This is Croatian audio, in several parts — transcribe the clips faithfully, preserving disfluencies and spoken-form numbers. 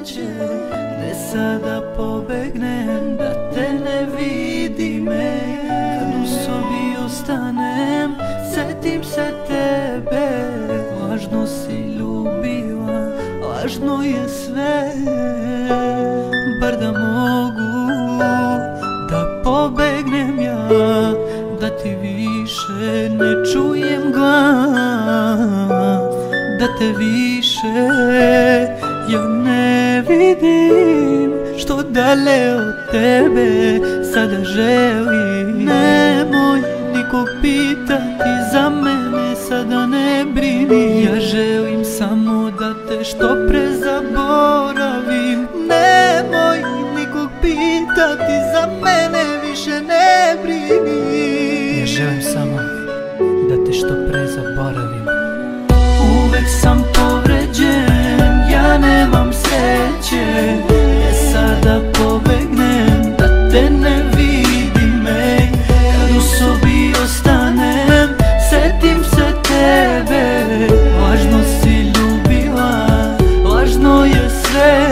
sreće, gde sada pobegnem da te ne vidi me. Kad u sobi ostanem, setim se tebe. Lažno si ljubila, lažno je sve. Bar da mogu da pobegnem ja, da ti više ne čujem glas, da te više ja ne vidim. Što dalje od tebe sada želim. Nemoj nikog pitati za mene, sada ne brini. Ja želim samo da te što pre zaboravim. Nemoj nikog pitati za mene, više ne brini. Ja želim samo da te što pre zaboravim. Uvek sam povređen, ja nemam sreće, gde sada pobegnem da te ne vidi me. Kad u sobi ostanem, setim se tebe. Lažno si ljubila, lažno je sve.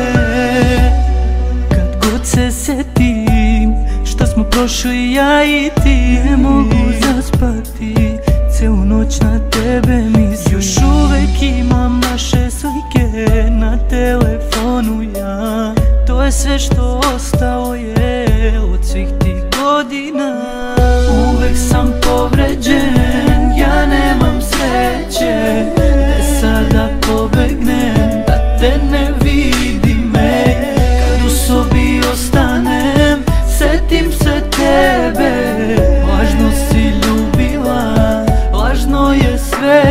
Kad god se setim što smo prošli ja i ti, ne mogu zaspati, celu noć na tebe mislim. Još uvek imam naše slike na telefonu ja. To je sve što ostalo je od svih tih godina. Uvek sam povređen, ja nemam sreće, gde sada pobegnem da te ne vidi me. Kad u sobi ostanem, setim se tebe. Lažno si ljubila, lažno je sve.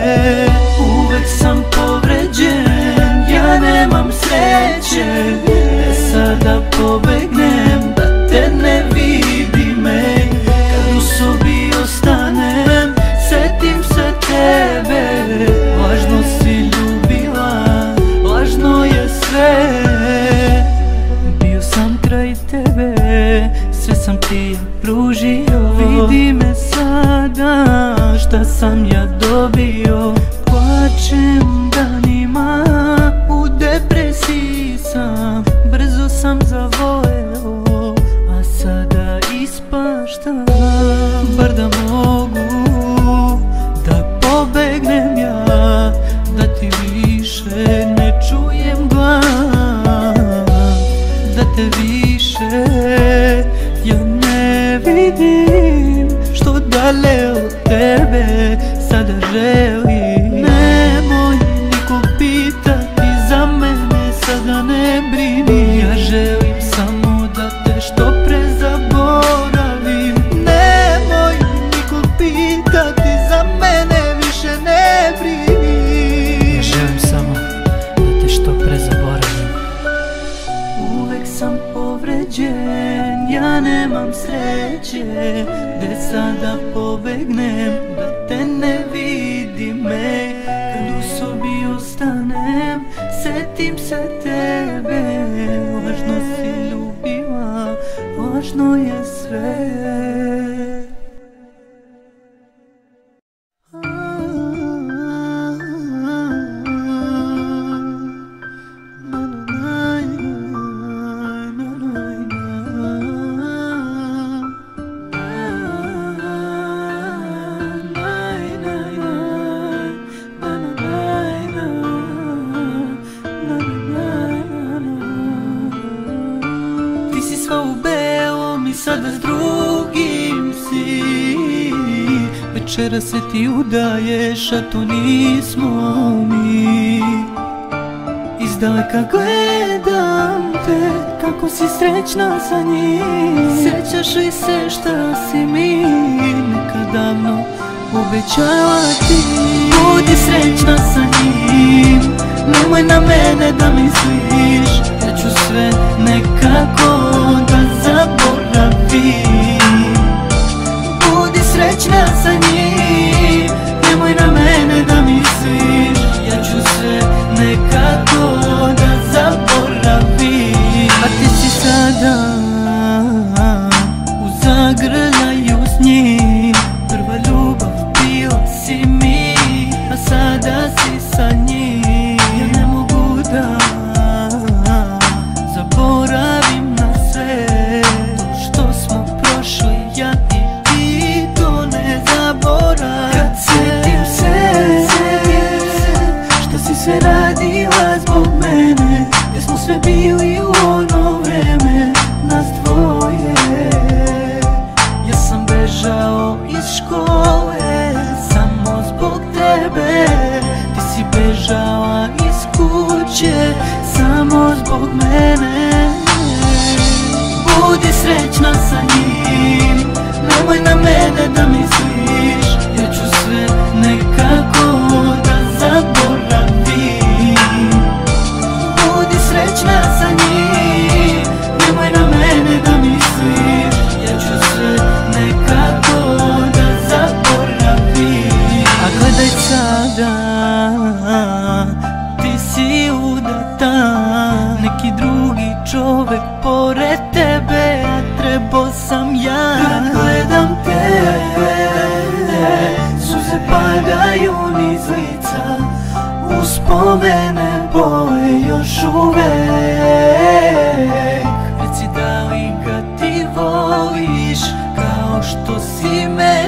Uvek sam povređen, ja nemam sreće, gde sada pobegnem da te ne vidi me. Kad u sobi ostanem, setim se tebe. Lažno si ljubila, lažno je sve. Bio sam kraj tebe, sve sam ti pružio. Vidi me sada, šta sam ja dobio. Plačem danima, u depresiji sam. Brzo sam zavoleo, a sada ispaštam. Bar da mogu da pobegnem ja, da ti više ne čujem glas, da te više ja ne vidim. Što dalje od tebe sada želim. Nemoj nikog pitati za mene, sada ne brini. Ja želim samo da te što pre zaboravim. Nemoj nikog pitati za mene, više ne brini. Ja želim samo da te što pre zaboravim. Uvek sam povređen, ja nemam sreće, gde sada pobegnem da te ne vidi me. Kad u sobi ostanem, setim se tebe. Lažno si ljubila, lažno je sve. U belom i sada s drugim si. Večera se ti udaješ, a to nismo mi. Izdaleka gledam te, kako si srećna sa njim. Sjećaš li se šta si mi nekad davno obećala ti? Budi srećna sa njim, nemoj na mene da misliš. Ja ću sve nekako da zaboravim. Budi srećna sa njim, nemoj na mene da misliš. Ja ću sve nekako da zaboravim. A ti si sada u zagrljaju s njim. Prva ljubav bila si mi, a sada si sa njim. Ja ne mogu da se radila zbog mene, jer smo sve bili u ono vreme, nas dvoje. Ja sam bežao iz škole samo zbog tebe, ti si bežala iz kuće samo zbog mene. Budi srećna sa njim, nemoj na mene da misliš, ja ću sve nekako da zaboravim. Budi srećna sa njim, nemoj na mene da misliš, ja ću sve nekako da zaboravim. A gledaj sada, ti si udata, neki drugi čovek pored tebe, a trebao sam ja. Kad gledam tebe, suze padaju niz lica, uspomene bole još uvek. Reci da li ga ti voliš kao što si me